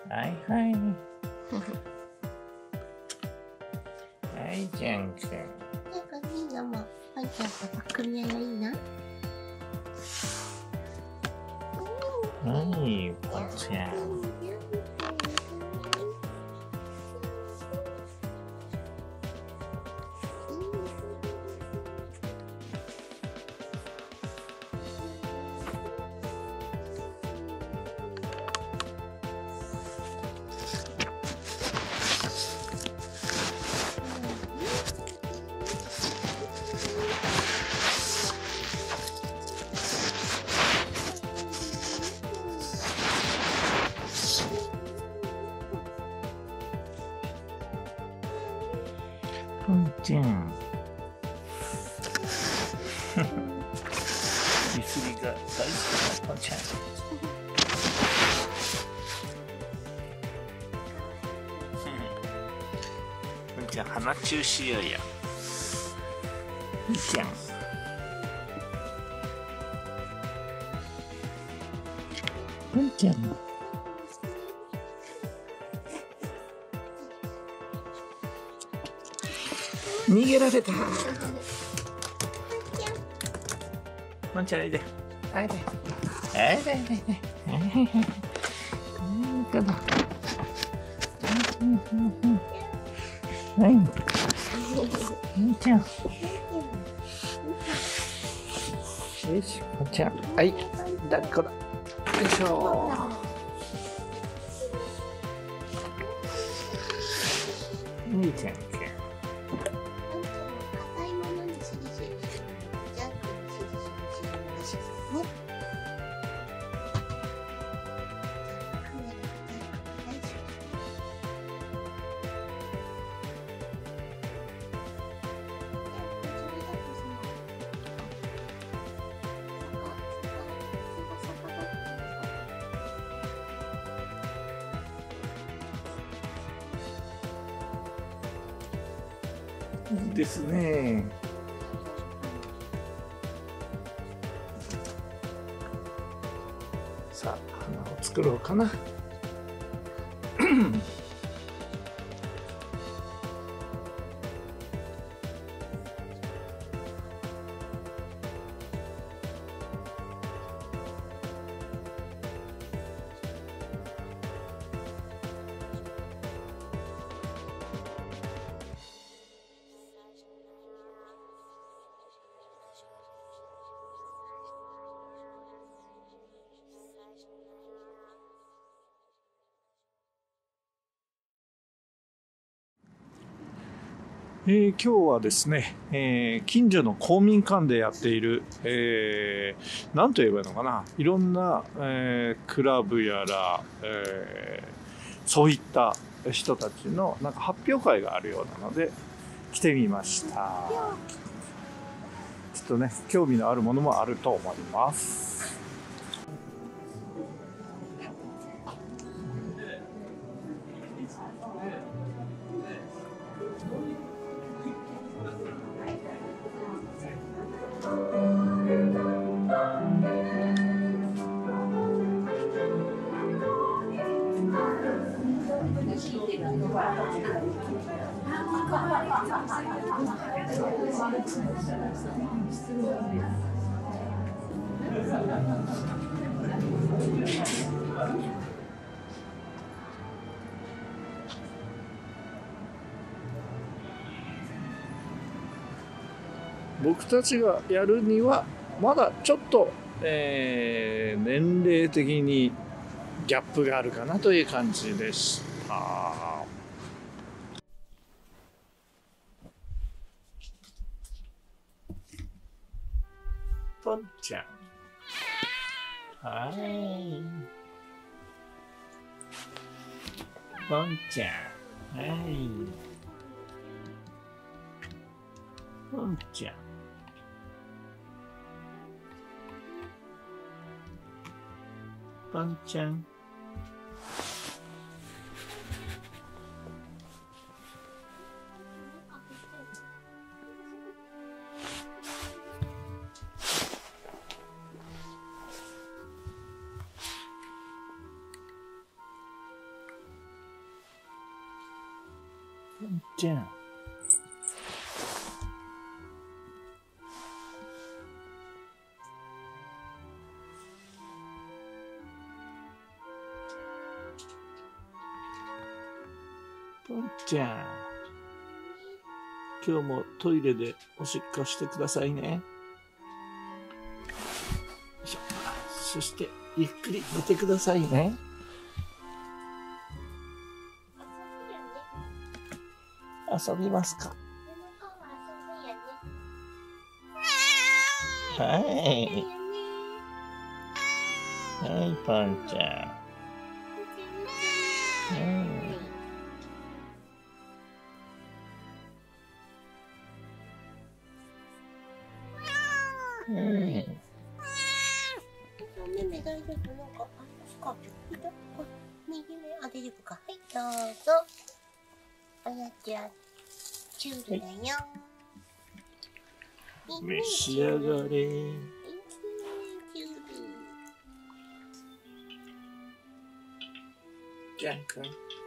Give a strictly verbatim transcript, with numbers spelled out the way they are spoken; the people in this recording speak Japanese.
はいはい。はい、じゃんくん。 なんかみんなも、ワンちゃんと組み合いがいいな。 はい、ぽんちゃん。ぽんちゃん。ゆすりが大好きなぽんちゃん。ぽんちゃん、鼻チューしようよ。ぽんちゃん。ぽんちゃん。逃げられた。ぽんちゃん、おいで。おいで。おいで。おいで。おいで。はい。ぽんちゃん。よし、ぽんちゃん。はい。抱っこだ。よいしょ。いいじゃん。いいですね。さあ、花を作ろうかな。えー、今日はですね、えー、近所の公民館でやっている、えー、なんと言えばいいのかな、いろんな、えー、クラブやら、えー、そういった人たちのなんか発表会があるようなので来てみました。ちょっとね、興味のあるものもあると思います。僕たちがやるにはまだちょっと、えー、年齢的にギャップがあるかなという感じでした。ぽんちゃん。はい。ぽんちゃん。はい。ぽんちゃん。ぽんちゃん。 ポンちゃん。ポンちゃん。今日もトイレでおしっこしてくださいね。よいしょ。そして、ゆっくり寝てくださいね。遊びますか。はい。はい、ポンちゃん。うん。うん。 めめ大丈夫？なんか、あ、スカート。右目、あ、大丈夫か。はい、どうぞ。あやちゃん、チュールだよ。 召し上がれ。 チュール。 じゃんくん。